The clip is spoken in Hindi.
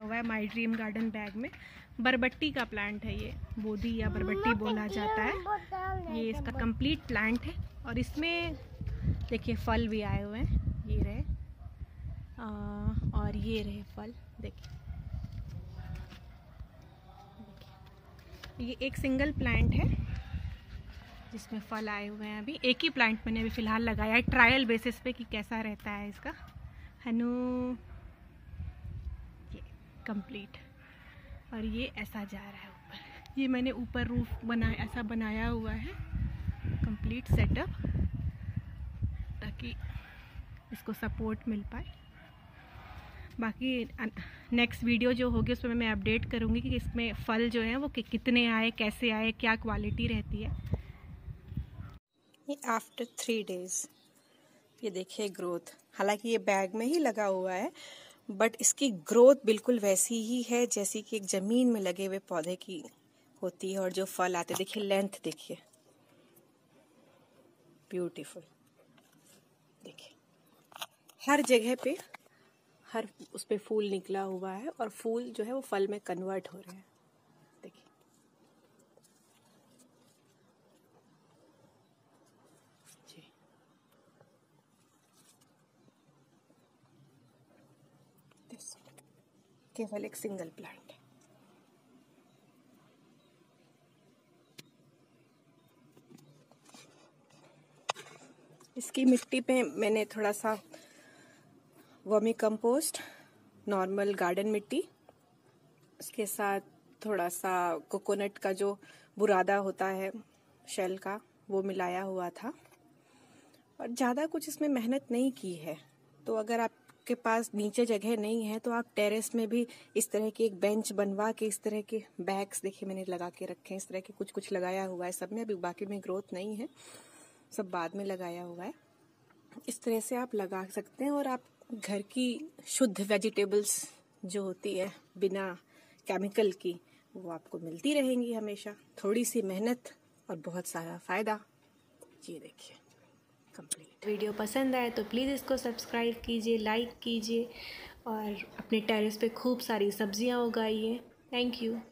हुआ है माय ड्रीम गार्डन बैग में। बरबट्टी का प्लांट है ये, बोधी या बरबट्टी बोला जाता है। ये इसका कंप्लीट प्लांट है और इसमें देखिए फल भी आए हुए हैं, ये रहे और ये रहे फल। देखिए ये एक सिंगल प्लांट है जिसमें फल आए हुए हैं। अभी एक ही प्लांट मैंने अभी फ़िलहाल लगाया है ट्रायल बेसिस पे कि कैसा रहता है इसका। हनु ये कंप्लीट, और ये ऐसा जा रहा है ऊपर। ये मैंने ऊपर रूफ बनाया, ऐसा बनाया हुआ है कंप्लीट सेटअप, ताकि इसको सपोर्ट मिल पाए। बाकी नेक्स्ट वीडियो जो होगी उसमें मैं अपडेट करूँगी कि इसमें फल जो हैं वो कितने आए, कैसे आए, क्या क्वालिटी रहती है। ये आफ्टर 3 डेज़ ये देखिए ग्रोथ, हालांकि ये बैग में ही लगा हुआ है बट इसकी ग्रोथ बिल्कुल वैसी ही है जैसी कि एक ज़मीन में लगे हुए पौधे की होती है। और जो फल आते देखिए, लेंथ देखिए, ब्यूटीफुल। देखिए हर जगह पे हर उस पे फूल निकला हुआ है और फूल जो है वो फल में कन्वर्ट हो रहे हैं। देखिए जी, केवल एक सिंगल प्लांट है। इसकी मिट्टी पे मैंने थोड़ा सा वर्मी कंपोस्ट, नॉर्मल गार्डन मिट्टी, उसके साथ थोड़ा सा कोकोनट का जो बुरादा होता है शेल का, वो मिलाया हुआ था। और ज़्यादा कुछ इसमें मेहनत नहीं की है। तो अगर आपके पास नीचे जगह नहीं है तो आप टेरेस में भी इस तरह की एक बेंच बनवा के, इस तरह के बैग्स देखिए मैंने लगा के रखे हैं, इस तरह के कुछ कुछ लगाया हुआ है सब में। अभी बाकी में ग्रोथ नहीं है, सब बाद में लगाया हुआ है। इस तरह से आप लगा सकते हैं और आप घर की शुद्ध वेजिटेबल्स जो होती है बिना केमिकल की, वो आपको मिलती रहेंगी हमेशा। थोड़ी सी मेहनत और बहुत सारा फ़ायदा। जी देखिए कंप्लीट। वीडियो पसंद आए तो प्लीज़ इसको सब्सक्राइब कीजिए, लाइक कीजिए और अपने टेरेस पे खूब सारी सब्जियां उगाइए। Thank you.